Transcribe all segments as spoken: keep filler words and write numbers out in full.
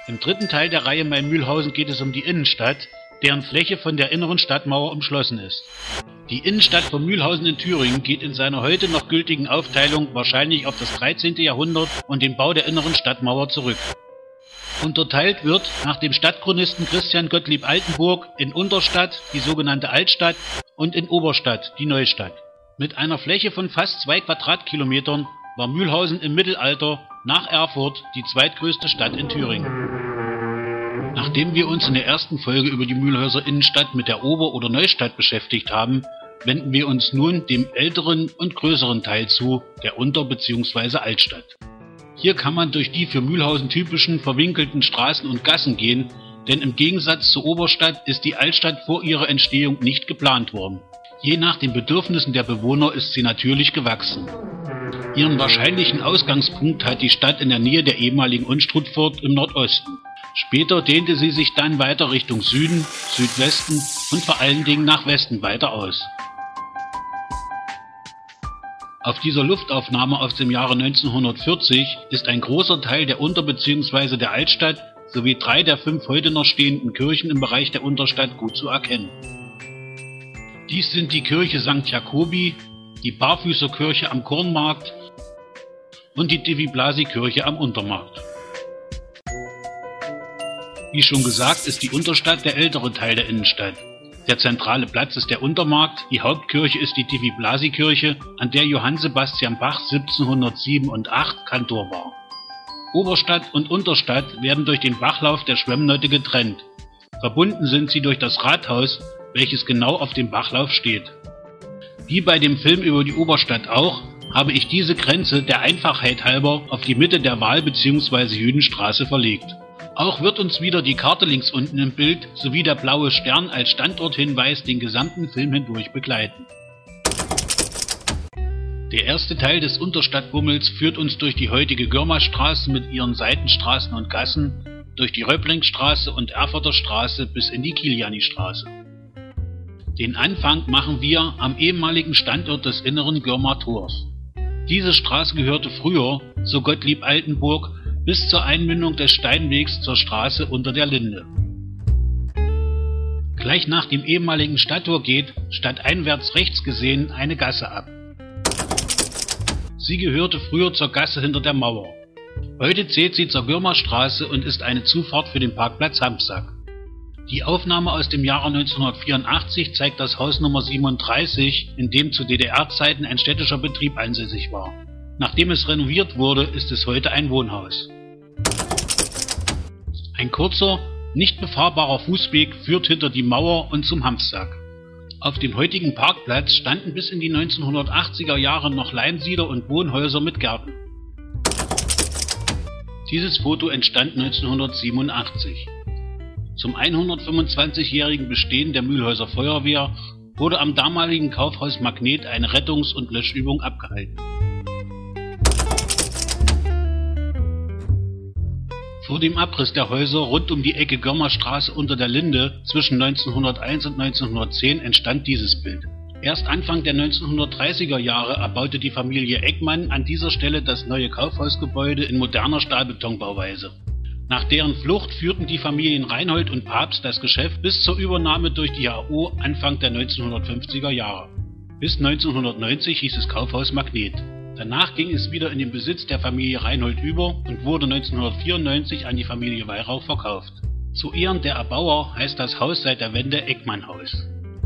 Im dritten Teil der Reihe Mein Mühlhausen geht es um die Innenstadt, deren Fläche von der inneren Stadtmauer umschlossen ist. Die Innenstadt von Mühlhausen in Thüringen geht in seiner heute noch gültigen Aufteilung wahrscheinlich auf das dreizehnte Jahrhundert und den Bau der inneren Stadtmauer zurück. Unterteilt wird nach dem Stadtchronisten Christian Gottlieb Altenburg in Unterstadt, die sogenannte Altstadt, und in Oberstadt, die Neustadt. Mit einer Fläche von fast zwei Quadratkilometern war Mühlhausen im Mittelalter nach Erfurt die zweitgrößte Stadt in Thüringen. Nachdem wir uns in der ersten Folge über die Mühlhäuser Innenstadt mit der Ober- oder Neustadt beschäftigt haben, wenden wir uns nun dem älteren und größeren Teil zu, der Unter- bzw. Altstadt. Hier kann man durch die für Mühlhausen typischen verwinkelten Straßen und Gassen gehen, denn im Gegensatz zur Oberstadt ist die Altstadt vor ihrer Entstehung nicht geplant worden. Je nach den Bedürfnissen der Bewohner ist sie natürlich gewachsen. Ihren wahrscheinlichen Ausgangspunkt hat die Stadt in der Nähe der ehemaligen Unstrutfurt im Nordosten. Später dehnte sie sich dann weiter Richtung Süden, Südwesten und vor allen Dingen nach Westen weiter aus. Auf dieser Luftaufnahme aus dem Jahre neunzehnhundertvierzig ist ein großer Teil der Unter- bzw. der Altstadt sowie drei der fünf heute noch stehenden Kirchen im Bereich der Unterstadt gut zu erkennen. Dies sind die Kirche Sankt Jakobi, die Barfüßerkirche am Kornmarkt und die Divi-Blasi-Kirche am Untermarkt. Wie schon gesagt, ist die Unterstadt der ältere Teil der Innenstadt. Der zentrale Platz ist der Untermarkt, die Hauptkirche ist die Divi-Blasi-Kirche, an der Johann Sebastian Bach siebzehnhundertsieben und acht Kantor war. Oberstadt und Unterstadt werden durch den Bachlauf der Schwemmnotte getrennt. Verbunden sind sie durch das Rathaus, welches genau auf dem Bachlauf steht. Wie bei dem Film über die Oberstadt auch, habe ich diese Grenze der Einfachheit halber auf die Mitte der Wahl- bzw. Jüdenstraße verlegt. Auch wird uns wieder die Karte links unten im Bild sowie der blaue Stern als Standorthinweis den gesamten Film hindurch begleiten. Der erste Teil des Unterstadtbummels führt uns durch die heutige Görmerstraße mit ihren Seitenstraßen und Gassen, durch die Röblingstraße und Erfurter Straße bis in die Kiliani-Straße. Den Anfang machen wir am ehemaligen Standort des inneren Görmer Tors. Diese Straße gehörte früher, so Gottlieb Altenburg, bis zur Einmündung des Steinwegs zur Straße unter der Linde. Gleich nach dem ehemaligen Stadttor geht, stadteinwärts rechts gesehen, eine Gasse ab. Sie gehörte früher zur Gasse hinter der Mauer. Heute zählt sie zur Görmerstraße und ist eine Zufahrt für den Parkplatz Hampsack. Die Aufnahme aus dem Jahre neunzehnhundertvierundachtzig zeigt das Haus Nummer siebenunddreißig, in dem zu D D R-Zeiten ein städtischer Betrieb ansässig war. Nachdem es renoviert wurde, ist es heute ein Wohnhaus. Ein kurzer, nicht befahrbarer Fußweg führt hinter die Mauer und zum Hampsack. Auf dem heutigen Parkplatz standen bis in die neunzehnhundertachtziger Jahre noch Leinsieder und Wohnhäuser mit Gärten. Dieses Foto entstand neunzehnhundertsiebenundachtzig. Zum hundertfünfundzwanzigjährigen Bestehen der Mühlhäuser Feuerwehr wurde am damaligen Kaufhaus Magnet eine Rettungs- und Löschübung abgehalten. Vor dem Abriss der Häuser rund um die Ecke Görmerstraße unter der Linde zwischen neunzehnhunderteins und neunzehnhundertzehn entstand dieses Bild. Erst Anfang der neunzehnhundertdreißiger Jahre erbaute die Familie Eckmann an dieser Stelle das neue Kaufhausgebäude in moderner Stahlbetonbauweise. Nach deren Flucht führten die Familien Reinhold und Pabst das Geschäft bis zur Übernahme durch die H O Anfang der neunzehnhundertfünfziger Jahre. Bis neunzehnhundertneunzig hieß es Kaufhaus Magnet. Danach ging es wieder in den Besitz der Familie Reinhold über und wurde neunzehnhundertvierundneunzig an die Familie Weihrauch verkauft. Zu Ehren der Erbauer heißt das Haus seit der Wende Eckmann-Haus.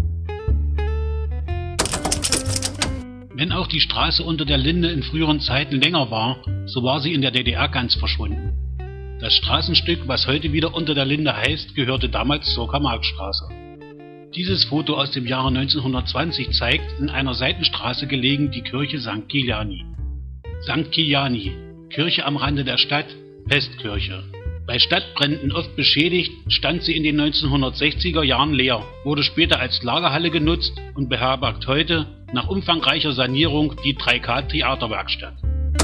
Wenn auch die Straße unter der Linde in früheren Zeiten länger war, so war sie in der D D R ganz verschwunden. Das Straßenstück, was heute wieder unter der Linde heißt, gehörte damals zur Karl-Marx-Straße. Dieses Foto aus dem Jahre neunzehnhundertzwanzig zeigt in einer Seitenstraße gelegen die Kirche Sankt Kiliani. Sankt Kiliani, Kirche am Rande der Stadt, Pestkirche. Bei Stadtbränden oft beschädigt, stand sie in den neunzehnhundertsechziger Jahren leer, wurde später als Lagerhalle genutzt und beherbergt heute, nach umfangreicher Sanierung, die drei K Theaterwerkstatt.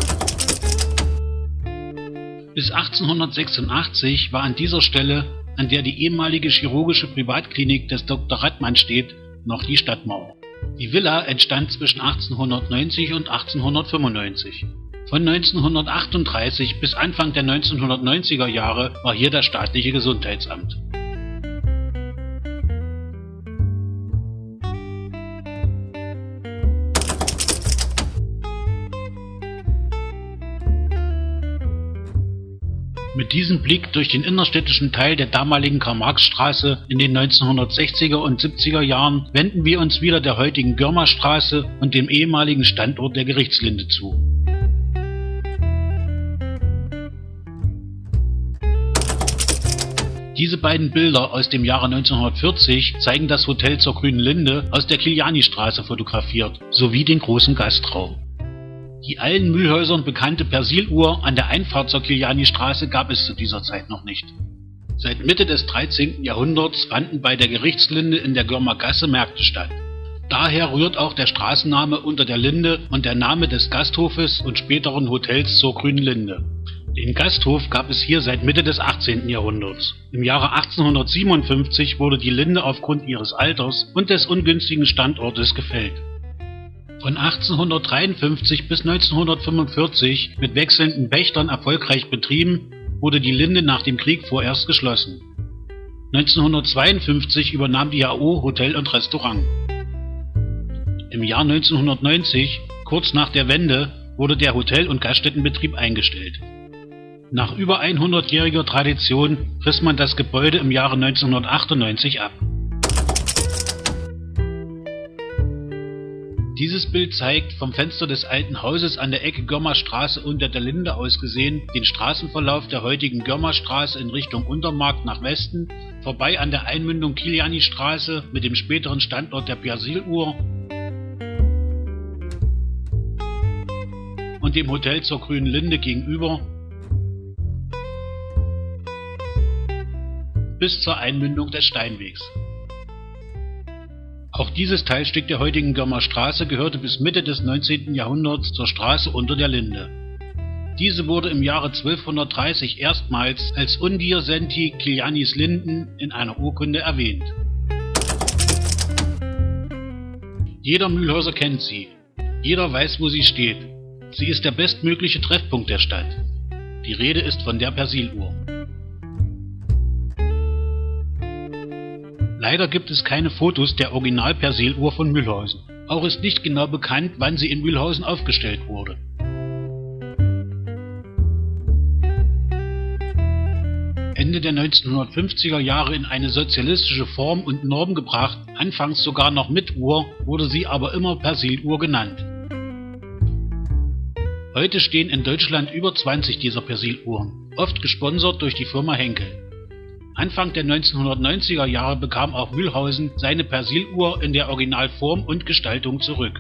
Bis achtzehnhundertsechsundachtzig war an dieser Stelle, an der die ehemalige chirurgische Privatklinik des Doktor Radmann steht, noch die Stadtmauer. Die Villa entstand zwischen achtzehnhundertneunzig und achtzehnhundertfünfundneunzig. Von neunzehnhundertachtunddreißig bis Anfang der neunzehnhundertneunziger Jahre war hier das staatliche Gesundheitsamt. Mit diesem Blick durch den innerstädtischen Teil der damaligen Karl-Marx-Straße in den neunzehnhundertsechziger und siebziger Jahren wenden wir uns wieder der heutigen Görmerstraße und dem ehemaligen Standort der Gerichtslinde zu. Diese beiden Bilder aus dem Jahre neunzehnhundertvierzig zeigen das Hotel zur Grünen Linde aus der Kiliani-Straße fotografiert, sowie den großen Gastraum. Die allen Mülhäusern bekannte Persiluhr an der Einfahrt zur Kiliani-Straße gab es zu dieser Zeit noch nicht. Seit Mitte des dreizehnten Jahrhunderts fanden bei der Gerichtslinde in der Görmer Gasse Märkte statt. Daher rührt auch der Straßenname Unter der Linde und der Name des Gasthofes und späteren Hotels zur Grünen Linde. Den Gasthof gab es hier seit Mitte des achtzehnten Jahrhunderts. Im Jahre achtzehnhundertsiebenundfünfzig wurde die Linde aufgrund ihres Alters und des ungünstigen Standortes gefällt. Von achtzehnhundertdreiundfünfzig bis neunzehnhundertfünfundvierzig mit wechselnden Pächtern erfolgreich betrieben, wurde die Linde nach dem Krieg vorerst geschlossen. neunzehnhundertzweiundfünfzig übernahm die A O Hotel und Restaurant. Im Jahr neunzehnhundertneunzig, kurz nach der Wende, wurde der Hotel- und Gaststättenbetrieb eingestellt. Nach über hundertjähriger Tradition riss man das Gebäude im Jahre neunzehnhundertachtundneunzig ab. Dieses Bild zeigt, vom Fenster des alten Hauses an der Ecke Görmerstraße unter der Linde aus gesehen, den Straßenverlauf der heutigen Görmerstraße in Richtung Untermarkt nach Westen, vorbei an der Einmündung Kiliani-Straße mit dem späteren Standort der Persiluhr und dem Hotel zur Grünen Linde gegenüber bis zur Einmündung des Steinwegs. Auch dieses Teilstück der heutigen Görmer Straße gehörte bis Mitte des neunzehnten Jahrhunderts zur Straße Unter der Linde. Diese wurde im Jahre zwölfhundertdreißig erstmals als Undir Senti Kilianis Linden in einer Urkunde erwähnt. Jeder Mülhäuser kennt sie. Jeder weiß, wo sie steht. Sie ist der bestmögliche Treffpunkt der Stadt. Die Rede ist von der Persiluhr. Leider gibt es keine Fotos der Original-Persiluhr von Mülhausen. Auch ist nicht genau bekannt, wann sie in Mülhausen aufgestellt wurde. Ende der neunzehnhundertfünfziger Jahre in eine sozialistische Form und Norm gebracht, anfangs sogar noch mit Uhr, wurde sie aber immer Persiluhr genannt. Heute stehen in Deutschland über zwanzig dieser Persiluhren, oft gesponsert durch die Firma Henkel. Anfang der neunzehnhundertneunziger Jahre bekam auch Mülhausen seine Persiluhr in der Originalform und Gestaltung zurück.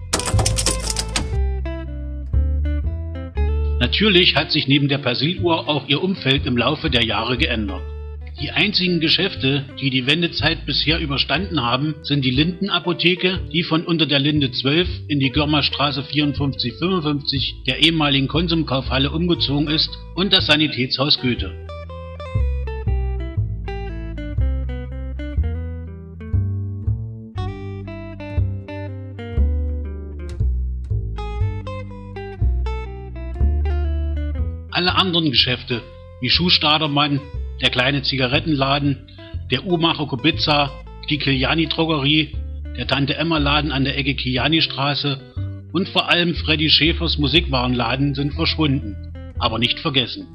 Natürlich hat sich neben der Persiluhr auch ihr Umfeld im Laufe der Jahre geändert. Die einzigen Geschäfte, die die Wendezeit bisher überstanden haben, sind die Lindenapotheke, die von Unter der Linde zwölf in die Görmerstraße vierundfünfzig fünfundfünfzig der ehemaligen Konsumkaufhalle umgezogen ist, und das Sanitätshaus Goethe. Alle anderen Geschäfte, wie Schuhstadermann, der kleine Zigarettenladen, der Uhrmacher Kubica, die Kiliani-Drogerie, der Tante-Emma-Laden an der Ecke Kiliani-Straße und vor allem Freddy Schäfers Musikwarenladen sind verschwunden, aber nicht vergessen.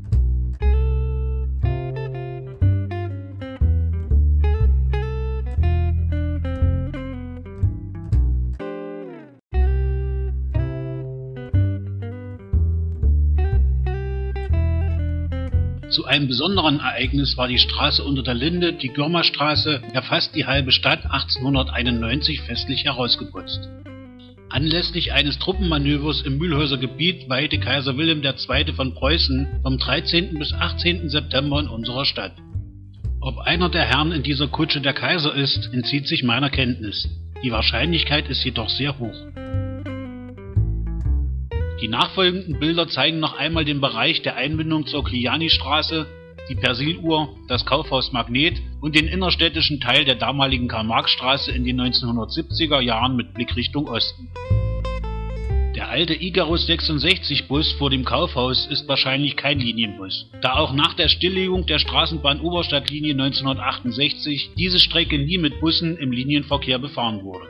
Zu einem besonderen Ereignis war die Straße Unter der Linde, die Görmerstraße, ja fast die halbe Stadt achtzehnhunderteinundneunzig festlich herausgeputzt. Anlässlich eines Truppenmanövers im Mülhauser Gebiet weihte Kaiser Wilhelm der Zweite von Preußen vom dreizehnten bis achtzehnten September in unserer Stadt. Ob einer der Herren in dieser Kutsche der Kaiser ist, entzieht sich meiner Kenntnis. Die Wahrscheinlichkeit ist jedoch sehr hoch. Die nachfolgenden Bilder zeigen noch einmal den Bereich der Einbindung zur Kiliani-Straße, die Persiluhr, das Kaufhaus Magnet und den innerstädtischen Teil der damaligen Karl-Marx-Straße in den neunzehnhundertsiebziger Jahren mit Blick Richtung Osten. Der Der alte Icarus sechsundsechzig Bus vor dem Kaufhaus ist wahrscheinlich kein Linienbus, da auch nach der Stilllegung der Straßenbahn-Oberstadtlinie neunzehnhundertachtundsechzig diese Strecke nie mit Bussen im Linienverkehr befahren wurde.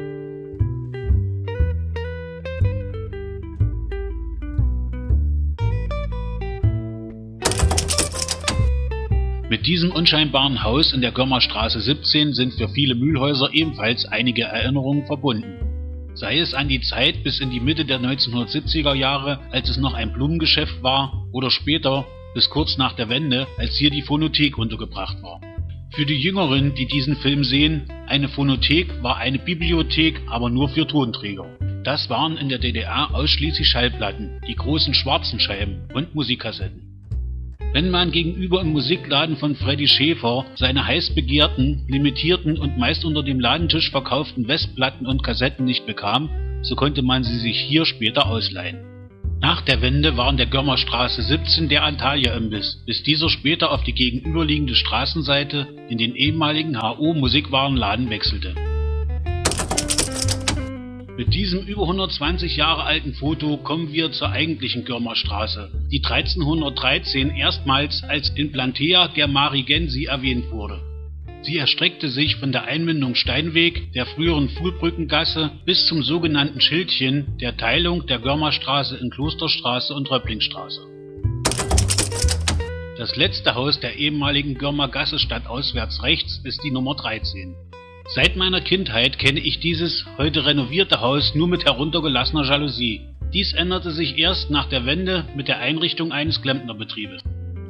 Mit diesem unscheinbaren Haus in der Görmerstraße siebzehn sind für viele Mühlhäuser ebenfalls einige Erinnerungen verbunden. Sei es an die Zeit bis in die Mitte der neunzehnhundertsiebziger Jahre, als es noch ein Blumengeschäft war, oder später bis kurz nach der Wende, als hier die Phonothek untergebracht war. Für die Jüngeren, die diesen Film sehen, eine Phonothek war eine Bibliothek, aber nur für Tonträger. Das waren in der D D R ausschließlich Schallplatten, die großen schwarzen Scheiben und Musikkassetten. Wenn man gegenüber im Musikladen von Freddy Schäfer seine heiß begehrten, limitierten und meist unter dem Ladentisch verkauften Westplatten und Kassetten nicht bekam, so konnte man sie sich hier später ausleihen. Nach der Wende war in der Görmerstraße siebzehn der Antalya-Imbiss, bis dieser später auf die gegenüberliegende Straßenseite in den ehemaligen H O-Musikwarenladen wechselte. Mit diesem über hundertzwanzig Jahre alten Foto kommen wir zur eigentlichen Görmerstraße, die dreizehnhundertdreizehn erstmals als Implantea Germarigensi erwähnt wurde. Sie erstreckte sich von der Einmündung Steinweg, der früheren Fuhlbrückengasse, bis zum sogenannten Schildchen, der Teilung der Görmerstraße in Klosterstraße und Röpplingstraße. Das letzte Haus der ehemaligen Görmergasse stadtauswärts rechts ist die Nummer dreizehn. Seit meiner Kindheit kenne ich dieses heute renovierte Haus nur mit heruntergelassener Jalousie. Dies änderte sich erst nach der Wende mit der Einrichtung eines Klempnerbetriebes.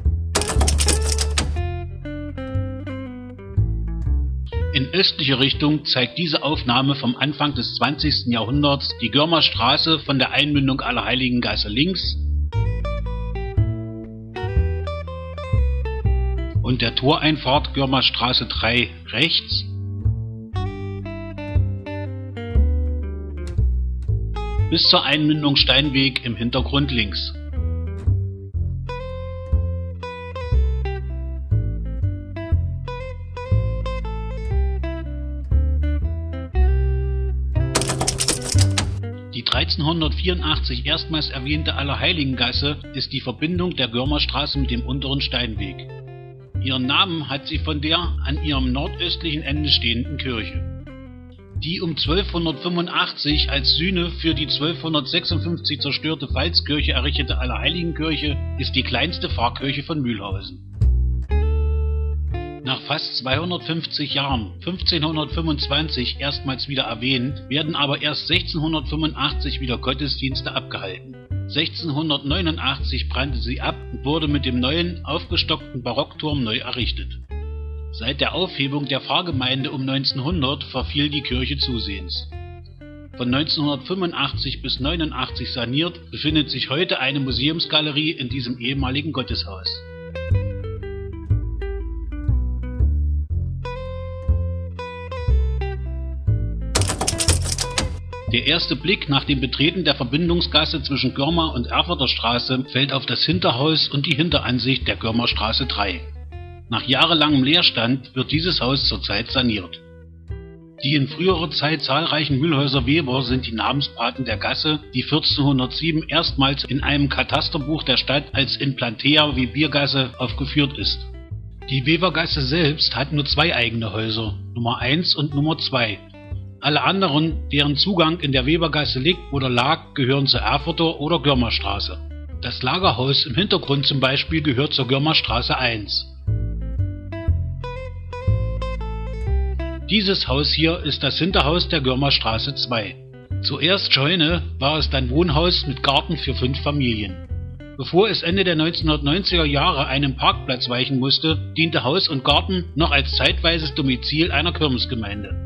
In östlicher Richtung zeigt diese Aufnahme vom Anfang des zwanzigsten Jahrhunderts die Görmerstraße von der Einmündung Allerheiligengasse links und der Toreinfahrt Görmerstraße drei rechts bis zur Einmündung Steinweg im Hintergrund links. Die dreizehnhundertvierundachtzig erstmals erwähnte Allerheiligengasse ist die Verbindung der Görmerstraße mit dem unteren Steinweg. Ihren Namen hat sie von der an ihrem nordöstlichen Ende stehenden Kirche. Die um zwölfhundertfünfundachtzig als Sühne für die zwölfhundertsechsundfünfzig zerstörte Pfalzkirche errichtete Allerheiligenkirche ist die kleinste Pfarrkirche von Mühlhausen. Nach fast zweihundertfünfzig Jahren, fünfzehnhundertfünfundzwanzig, erstmals wieder erwähnt, werden aber erst sechzehnhundertfünfundachtzig wieder Gottesdienste abgehalten. sechzehnhundertneunundachtzig brannte sie ab und wurde mit dem neuen, aufgestockten Barockturm neu errichtet. Seit der Aufhebung der Pfarrgemeinde um neunzehnhundert verfiel die Kirche zusehends. Von neunzehnhundertfünfundachtzig bis neunundachtzig saniert, befindet sich heute eine Museumsgalerie in diesem ehemaligen Gotteshaus. Der erste Blick nach dem Betreten der Verbindungsgasse zwischen Görmer und Erfurter Straße fällt auf das Hinterhaus und die Hinteransicht der Görmerstraße drei. Nach jahrelangem Leerstand wird dieses Haus zurzeit saniert. Die in früherer Zeit zahlreichen Mühlhäuser Weber sind die Namenspaten der Gasse, die vierzehnhundertsieben erstmals in einem Katasterbuch der Stadt als Implantea Webiergasse aufgeführt ist. Die Webergasse selbst hat nur zwei eigene Häuser, Nummer eins und Nummer zwei. Alle anderen, deren Zugang in der Webergasse liegt oder lag, gehören zur Erfurter oder Görmerstraße. Das Lagerhaus im Hintergrund zum Beispiel gehört zur Görmerstraße eins. Dieses Haus hier ist das Hinterhaus der Görmerstraße zwei. Zuerst Scheune, war es dann Wohnhaus mit Garten für fünf Familien. Bevor es Ende der neunzehnhundertneunziger Jahre einem Parkplatz weichen musste, diente Haus und Garten noch als zeitweises Domizil einer Kirmesgemeinde.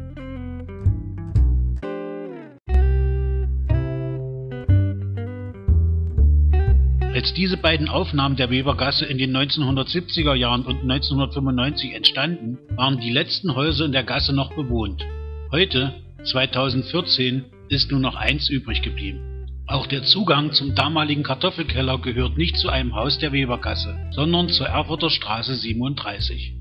Als diese beiden Aufnahmen der Webergasse in den neunzehnhundertsiebziger Jahren und neunzehnhundertfünfundneunzig entstanden, waren die letzten Häuser in der Gasse noch bewohnt. Heute, zweitausendvierzehn, ist nur noch eins übrig geblieben. Auch der Zugang zum damaligen Kartoffelkeller gehört nicht zu einem Haus der Webergasse, sondern zur Erfurter Straße siebenunddreißig.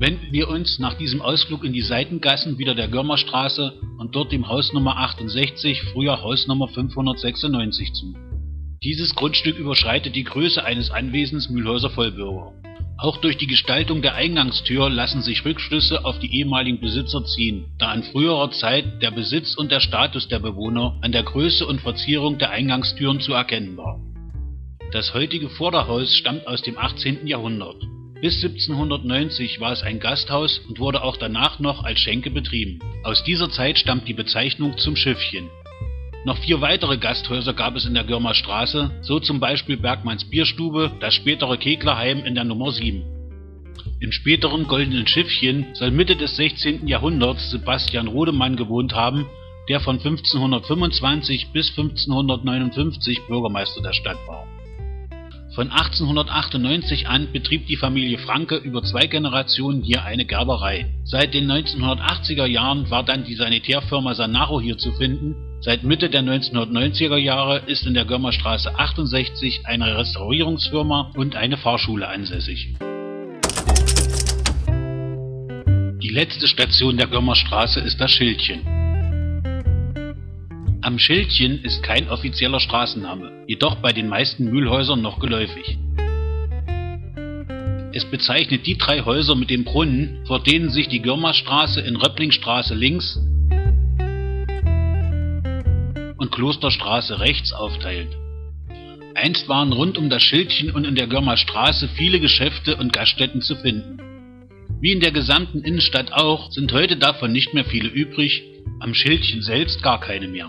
Wenden wir uns nach diesem Ausflug in die Seitengassen wieder der Görmerstraße und dort dem Haus Nummer achtundsechzig, früher Haus Nummer fünfhundertsechsundneunzig zu. Dieses Grundstück überschreitet die Größe eines Anwesens Mülhauser Vollbürger. Auch durch die Gestaltung der Eingangstür lassen sich Rückschlüsse auf die ehemaligen Besitzer ziehen, da in früherer Zeit der Besitz und der Status der Bewohner an der Größe und Verzierung der Eingangstüren zu erkennen war. Das heutige Vorderhaus stammt aus dem achtzehnten Jahrhundert. Bis siebzehnhundertneunzig war es ein Gasthaus und wurde auch danach noch als Schenke betrieben. Aus dieser Zeit stammt die Bezeichnung zum Schiffchen. Noch vier weitere Gasthäuser gab es in der Görmerstraße, so zum Beispiel Bergmanns Bierstube, das spätere Keglerheim in der Nummer sieben. Im späteren Goldenen Schiffchen soll Mitte des sechzehnten Jahrhunderts Sebastian Rodemann gewohnt haben, der von fünfzehnhundertfünfundzwanzig bis fünfzehnhundertneunundfünfzig Bürgermeister der Stadt war. Von achtzehnhundertachtundneunzig an betrieb die Familie Franke über zwei Generationen hier eine Gerberei. Seit den neunzehnhundertachtziger Jahren war dann die Sanitärfirma Sanaro hier zu finden. Seit Mitte der neunzehnhundertneunziger Jahre ist in der Görmerstraße achtundsechzig eine Restaurierungsfirma und eine Fahrschule ansässig. Die letzte Station der Görmerstraße ist das Schildchen. Am Schildchen ist kein offizieller Straßenname, jedoch bei den meisten Mülhäusern noch geläufig. Es bezeichnet die drei Häuser mit dem Brunnen, vor denen sich die Görmerstraße in Röpplingstraße links und Klosterstraße rechts aufteilt. Einst waren rund um das Schildchen und in der Görmerstraße viele Geschäfte und Gaststätten zu finden. Wie in der gesamten Innenstadt auch, sind heute davon nicht mehr viele übrig, am Schildchen selbst gar keine mehr.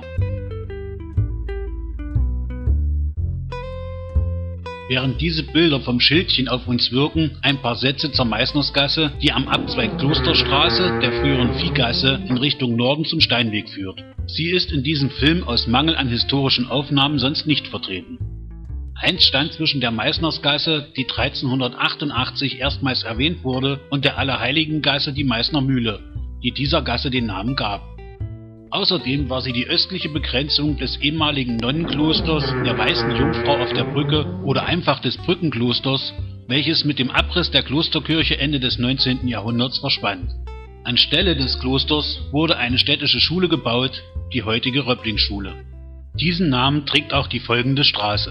Während diese Bilder vom Schildchen auf uns wirken, ein paar Sätze zur Meißnersgasse, die am Abzweig Klosterstraße, der früheren Viehgasse, in Richtung Norden zum Steinweg führt. Sie ist in diesem Film aus Mangel an historischen Aufnahmen sonst nicht vertreten. Einst stand zwischen der Meißnersgasse, die dreizehnhundertachtundachtzig erstmals erwähnt wurde, und der Allerheiligengasse die Meißner Mühle, die dieser Gasse den Namen gab. Außerdem war sie die östliche Begrenzung des ehemaligen Nonnenklosters der Weißen Jungfrau auf der Brücke oder einfach des Brückenklosters, welches mit dem Abriss der Klosterkirche Ende des neunzehnten Jahrhunderts verschwand. Anstelle des Klosters wurde eine städtische Schule gebaut, die heutige Röpplingschule. Diesen Namen trägt auch die folgende Straße.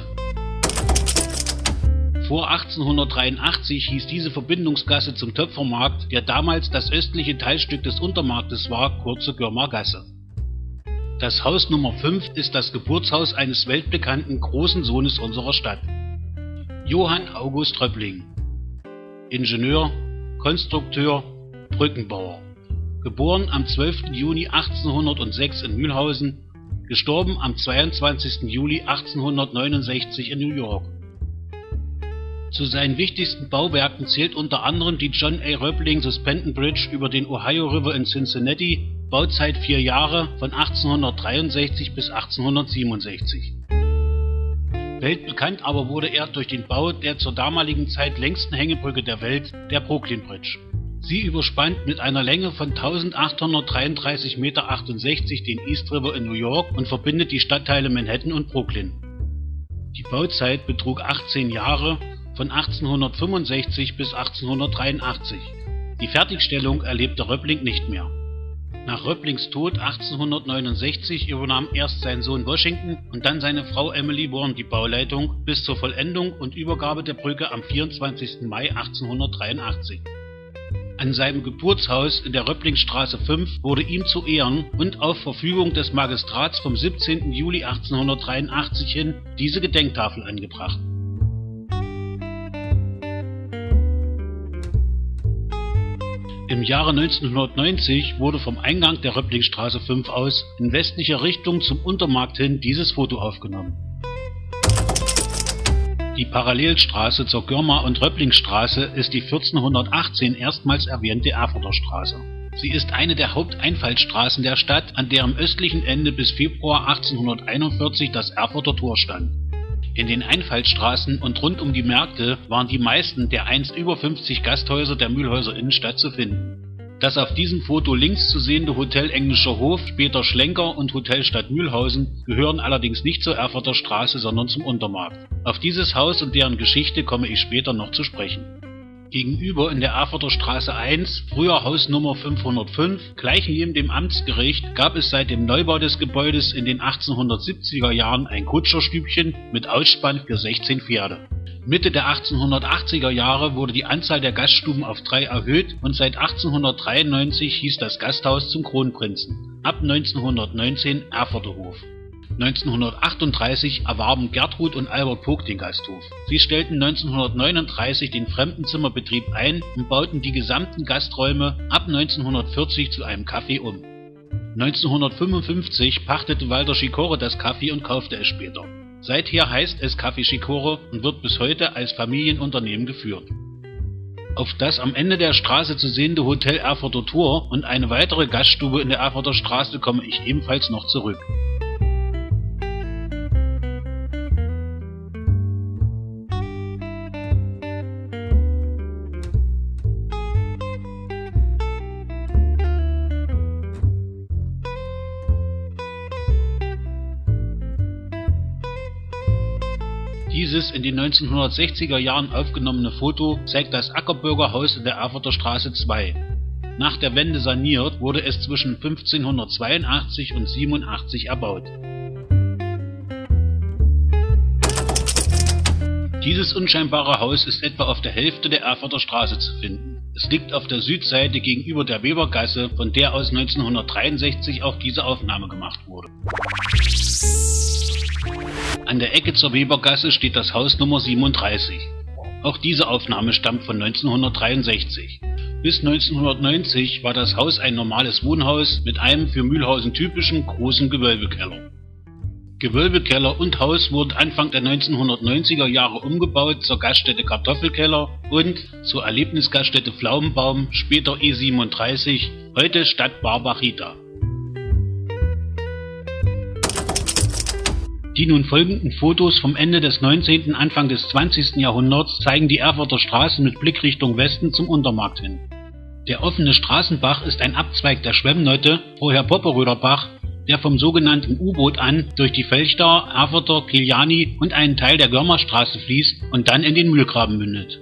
Vor achtzehnhundertdreiundachtzig hieß diese Verbindungsgasse zum Töpfermarkt, der damals das östliche Teilstück des Untermarktes war, kurze Görmergasse. Das Haus Nummer fünf ist das Geburtshaus eines weltbekannten großen Sohnes unserer Stadt. Johann August Röppling. Ingenieur, Konstrukteur, Brückenbauer. Geboren am zwölften Juni achtzehnhundertsechs in Mülhausen, gestorben am zweiundzwanzigsten Juli achtzehnhundertneunundsechzig in New York. Zu seinen wichtigsten Bauwerken zählt unter anderem die John A. Röppling Suspension Bridge über den Ohio River in Cincinnati, Bauzeit vier Jahre, von achtzehnhundertdreiundsechzig bis achtzehnhundertsiebenundsechzig. Weltbekannt aber wurde er durch den Bau der zur damaligen Zeit längsten Hängebrücke der Welt, der Brooklyn Bridge. Sie überspannt mit einer Länge von eintausendachthundertdreiunddreißig Meter achtundsechzig den East River in New York und verbindet die Stadtteile Manhattan und Brooklyn. Die Bauzeit betrug achtzehn Jahre, von achtzehnhundertfünfundsechzig bis achtzehnhundertdreiundachtzig. Die Fertigstellung erlebte Röppling nicht mehr. Nach Röpplings Tod achtzehnhundertneunundsechzig übernahm erst sein Sohn Washington und dann seine Frau Emily Bourne die Bauleitung bis zur Vollendung und Übergabe der Brücke am vierundzwanzigsten Mai achtzehnhundertdreiundachtzig. An seinem Geburtshaus in der Röpplingstraße fünf wurde ihm zu Ehren und auf Verfügung des Magistrats vom siebzehnten Juli achtzehnhundertdreiundachtzig hin diese Gedenktafel angebracht. Im Jahre neunzehnhundertneunzig wurde vom Eingang der Röpplingstraße fünf aus in westlicher Richtung zum Untermarkt hin dieses Foto aufgenommen. Die Parallelstraße zur Görmer- und Röpplingstraße ist die vierzehnhundertachtzehn erstmals erwähnte Erfurter Straße. Sie ist eine der Haupteinfallsstraßen der Stadt, an deren östlichen Ende bis Februar achtzehnhunderteinundvierzig das Erfurter Tor stand. In den Einfallsstraßen und rund um die Märkte waren die meisten der einst über fünfzig Gasthäuser der Mülhauser Innenstadt zu finden. Das auf diesem Foto links zu sehende Hotel Englischer Hof, später Schlenker und Hotel Stadt Mülhausen gehören allerdings nicht zur Erfurter Straße, sondern zum Untermarkt. Auf dieses Haus und deren Geschichte komme ich später noch zu sprechen. Gegenüber in der Erfurter Straße eins, früher Hausnummer fünfhundertfünf, gleich neben dem Amtsgericht, gab es seit dem Neubau des Gebäudes in den achtzehnhundertsiebziger Jahren ein Kutscherstübchen mit Ausspann für sechzehn Pferde. Mitte der achtzehnhundertachtziger Jahre wurde die Anzahl der Gaststuben auf drei erhöht und seit achtzehnhundertdreiundneunzig hieß das Gasthaus zum Kronprinzen, ab neunzehnhundertneunzehn Erfurter Hof. neunzehnhundertachtunddreißig erwarben Gertrud und Albert Vogt den Gasthof. Sie stellten neunzehnhundertneununddreißig den Fremdenzimmerbetrieb ein und bauten die gesamten Gasträume ab neunzehnhundertvierzig zu einem Café um. neunzehnhundertfünfundfünfzig pachtete Walter Schikore das Café und kaufte es später. Seither heißt es Café Schikore und wird bis heute als Familienunternehmen geführt. Auf das am Ende der Straße zu sehende Hotel Erfurter Tor und eine weitere Gaststube in der Erfurter Straße komme ich ebenfalls noch zurück. Dieses in den neunzehnhundertsechziger Jahren aufgenommene Foto zeigt das Ackerbürger Haus in der Erfurter Straße zwei. Nach der Wende saniert, wurde es zwischen fünfzehnhundertzweiundachtzig und siebenundachtzig erbaut. Dieses unscheinbare Haus ist etwa auf der Hälfte der Erfurter Straße zu finden. Es liegt auf der Südseite gegenüber der Webergasse, von der aus neunzehnhundertdreiundsechzig auch diese Aufnahme gemacht wurde. An der Ecke zur Webergasse steht das Haus Nummer siebenunddreißig. Auch diese Aufnahme stammt von neunzehnhundertdreiundsechzig. Bis neunzehnhundertneunzig war das Haus ein normales Wohnhaus mit einem für Mühlhausen typischen großen Gewölbekeller. Gewölbekeller und Haus wurden Anfang der neunzehnhundertneunziger Jahre umgebaut zur Gaststätte Kartoffelkeller und zur Erlebnisgaststätte Pflaumenbaum, später E siebenunddreißig, heute Stadt Barbachita. Die nun folgenden Fotos vom Ende des neunzehnten, Anfang des zwanzigsten Jahrhunderts zeigen die Erfurter Straße mit Blick Richtung Westen zum Untermarkt hin. Der offene Straßenbach ist ein Abzweig der Schwemmnotte, vorher Popperöder Bach, der vom sogenannten U-Boot an durch die Felchter, Erfurter, Kiliani und einen Teil der Görmerstraße fließt und dann in den Mühlgraben mündet.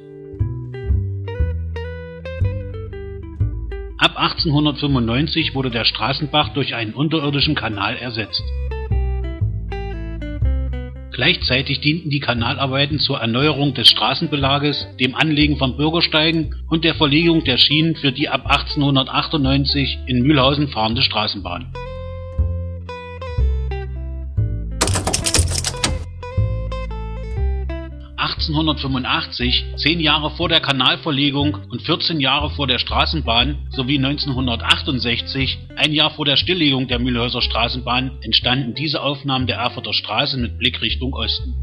Ab achtzehnhundertfünfundneunzig wurde der Straßenbach durch einen unterirdischen Kanal ersetzt. Gleichzeitig dienten die Kanalarbeiten zur Erneuerung des Straßenbelages, dem Anlegen von Bürgersteigen und der Verlegung der Schienen für die ab achtzehnhundertachtundneunzig in Mühlhausen fahrende Straßenbahn. achtzehnhundertfünfundachtzig, zehn Jahre vor der Kanalverlegung und vierzehn Jahre vor der Straßenbahn sowie neunzehnhundertachtundsechzig, ein Jahr vor der Stilllegung der Mühlhäuser Straßenbahn, entstanden diese Aufnahmen der Erfurter Straße mit Blick Richtung Osten.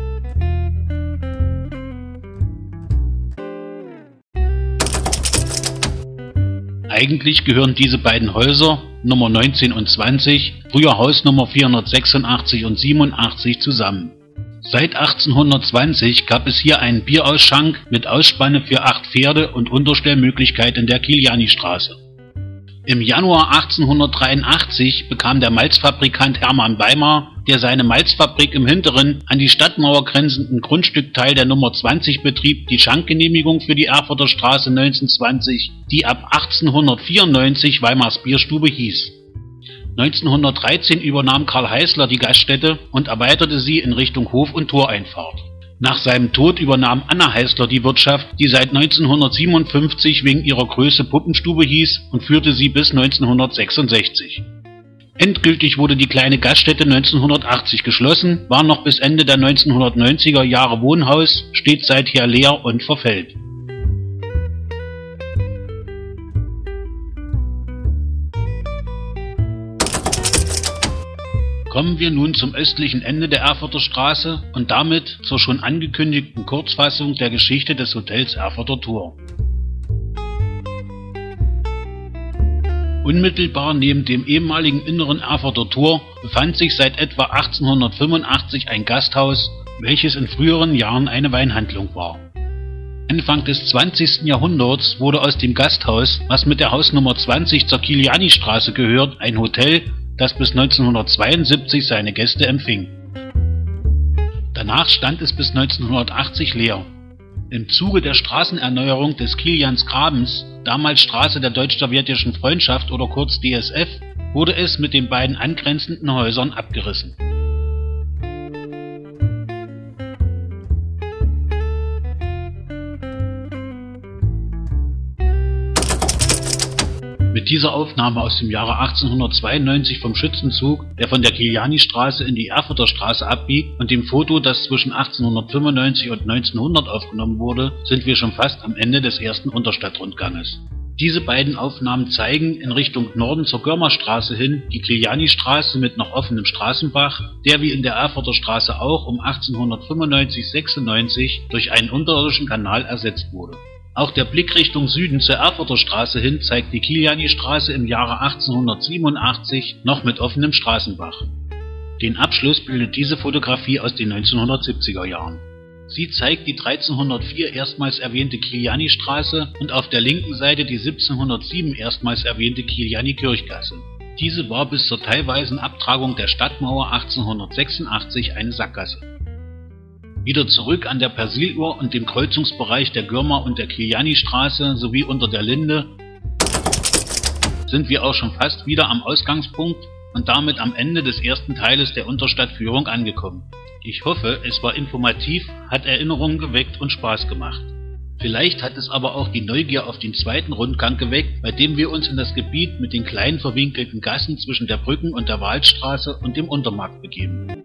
Eigentlich gehören diese beiden Häuser, Nummer neunzehn und zwanzig, früher Hausnummer vierhundertsechsundachtzig und siebenundachtzig, zusammen. Seit achtzehnhundertzwanzig gab es hier einen Bierausschank mit Ausspanne für acht Pferde und Unterstellmöglichkeit in der Kiliani-Straße. Im Januar achtzehnhundertdreiundachtzig bekam der Malzfabrikant Hermann Weimar, der seine Malzfabrik im hinteren, an die Stadtmauer grenzenden Grundstückteil der Nummer zwanzig betrieb, die Schankgenehmigung für die Erfurter Straße neunzehnhundertzwanzig, die ab achtzehnhundertvierundneunzig Weimars Bierstube hieß. neunzehnhundertdreizehn übernahm Karl Heißler die Gaststätte und erweiterte sie in Richtung Hof- und Toreinfahrt. Nach seinem Tod übernahm Anna Heißler die Wirtschaft, die seit neunzehnhundertsiebenundfünfzig wegen ihrer Größe Puppenstube hieß, und führte sie bis neunzehnhundertsechsundsechzig. Endgültig wurde die kleine Gaststätte neunzehnhundertachtzig geschlossen, war noch bis Ende der neunzehnhundertneunziger Jahre Wohnhaus, steht seither leer und verfällt. Kommen wir nun zum östlichen Ende der Erfurter Straße und damit zur schon angekündigten Kurzfassung der Geschichte des Hotels Erfurter Tor. Unmittelbar neben dem ehemaligen inneren Erfurter Tor befand sich seit etwa achtzehnhundertfünfundachtzig ein Gasthaus, welches in früheren Jahren eine Weinhandlung war. Anfang des zwanzigsten Jahrhunderts wurde aus dem Gasthaus, was mit der Hausnummer zwanzig zur Kiliani-Straße gehört, ein Hotel, das bis neunzehnhundertzweiundsiebzig seine Gäste empfing. Danach stand es bis neunzehnhundertachtzig leer. Im Zuge der Straßenerneuerung des Kilians Grabens, damals Straße der Deutsch-Sowjetischen Freundschaft oder kurz D S F, wurde es mit den beiden angrenzenden Häusern abgerissen. Mit dieser Aufnahme aus dem Jahre achtzehnhundertzweiundneunzig vom Schützenzug, der von der Kiliani-Straße in die Erfurter Straße abbiegt, und dem Foto, das zwischen achtzehnhundertfünfundneunzig und neunzehnhundert aufgenommen wurde, sind wir schon fast am Ende des ersten Unterstadtrundganges. Diese beiden Aufnahmen zeigen in Richtung Norden zur Görmerstraße hin die Kiliani-Straße mit noch offenem Straßenbach, der wie in der Erfurter Straße auch um achtzehnhundertfünfundneunzig sechsundneunzig durch einen unterirdischen Kanal ersetzt wurde. Auch der Blick Richtung Süden zur Erfurter Straße hin zeigt die Kiliani-Straße im Jahre achtzehnhundertsiebenundachtzig noch mit offenem Straßenbach. Den Abschluss bildet diese Fotografie aus den neunzehnhundertsiebziger Jahren. Sie zeigt die dreizehnhundertvier erstmals erwähnte Kiliani-Straße und auf der linken Seite die siebzehnhundertsieben erstmals erwähnte Kiliani-Kirchgasse. Diese war bis zur teilweisen Abtragung der Stadtmauer achtzehnhundertsechsundachtzig eine Sackgasse. Wieder zurück an der Persiluhr und dem Kreuzungsbereich der Görmer- und der Kiliani-Straße sowie unter der Linde sind wir auch schon fast wieder am Ausgangspunkt und damit am Ende des ersten Teiles der Unterstadtführung angekommen. Ich hoffe, es war informativ, hat Erinnerungen geweckt und Spaß gemacht. Vielleicht hat es aber auch die Neugier auf den zweiten Rundgang geweckt, bei dem wir uns in das Gebiet mit den kleinen verwinkelten Gassen zwischen der Brücken- und der Waldstraße und dem Untermarkt begeben.